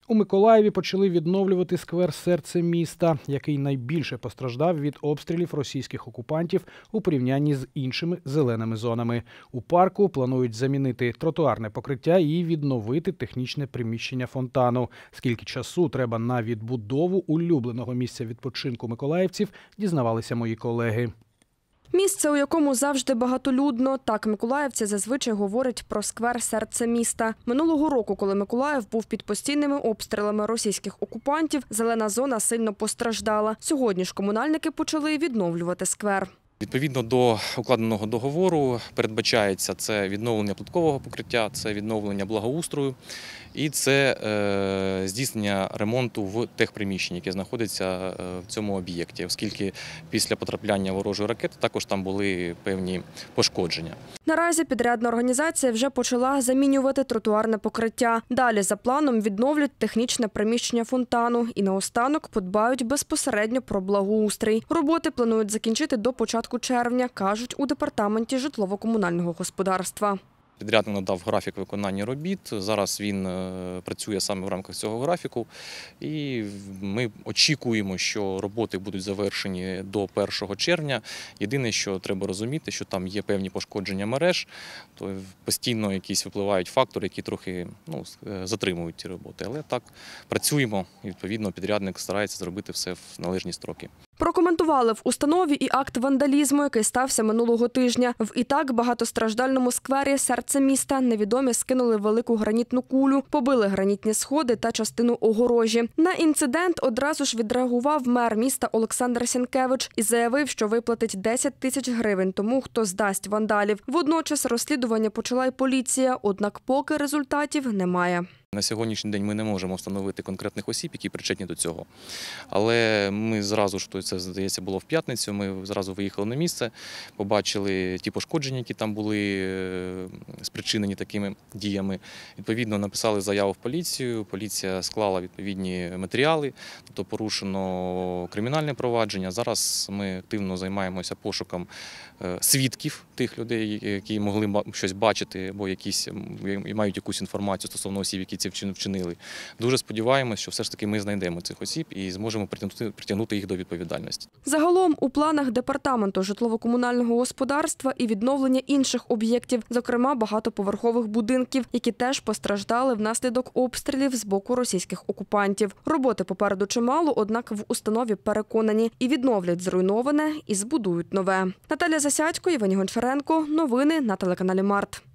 У Миколаєві почали відновлювати сквер «Серце міста», який найбільше постраждав від обстрілів російських окупантів у порівнянні з іншими зеленими зонами. У парку планують замінити тротуарне покриття і відновити технічне приміщення фонтану. Скільки часу треба на відбудову улюбленого місця відпочинку миколаївців, дізнавалися мої колеги. Місце, у якому завжди багатолюдно. Так миколаївці зазвичай говорять про сквер «Серце міста». Минулого року, коли Миколаїв був під постійними обстрілами російських окупантів, зелена зона сильно постраждала. Сьогодні ж комунальники почали відновлювати сквер. Відповідно до укладеного договору передбачається це відновлення плиткового покриття, це відновлення благоустрою і це здійснення ремонту в техприміщенні, яке знаходиться в цьому об'єкті, оскільки після потрапляння ворожої ракети також там були певні пошкодження. Наразі підрядна організація вже почала замінювати тротуарне покриття. Далі за планом відновлять технічне приміщення фонтану і наостанок подбають безпосередньо про благоустрій. Роботи планують закінчити до початку червня, кажуть у департаменті житлово-комунального господарства. Підрядник надав графік виконання робіт, зараз він працює саме в рамках цього графіку і ми очікуємо, що роботи будуть завершені до 1 червня. Єдине, що треба розуміти, що там є певні пошкодження мереж, то постійно якісь випливають фактори, які трохи затримують ці роботи. Але так, працюємо і відповідно підрядник старається зробити все в належні строки. Прокоментували в установі і акт вандалізму, який стався минулого тижня. В і так багатостраждальному сквері «Серце міста» невідомі скинули велику гранітну кулю, побили гранітні сходи та частину огорожі. На інцидент одразу ж відреагував мер міста Олександр Сінкевич і заявив, що виплатить 10 тисяч гривень тому, хто здасть вандалів. Водночас розслідування почала й поліція, однак поки результатів немає. На сьогоднішній день ми не можемо встановити конкретних осіб, які причетні до цього. Але ми зразу ж, це, здається, було в п'ятницю, ми зразу виїхали на місце, побачили ті пошкодження, які там були спричинені такими діями. Відповідно, написали заяву в поліцію, поліція склала відповідні матеріали, тобто порушено кримінальне провадження. Зараз ми активно займаємося пошуком свідків тих людей, які могли щось бачити або мають якусь інформацію стосовно осіб, які це вчинили. Дуже сподіваємось, що все ж таки ми знайдемо цих осіб і зможемо притягнути їх до відповідальності. Загалом у планах департаменту житлово-комунального господарства і відновлення інших об'єктів, зокрема багатоповерхових будинків, які теж постраждали внаслідок обстрілів з боку російських окупантів. Роботи попереду чимало, однак в установі переконані – і відновлять зруйноване, і збудують нове. Наталя Засядько, Євгеній Гончаренко. Новини на телеканалі Март.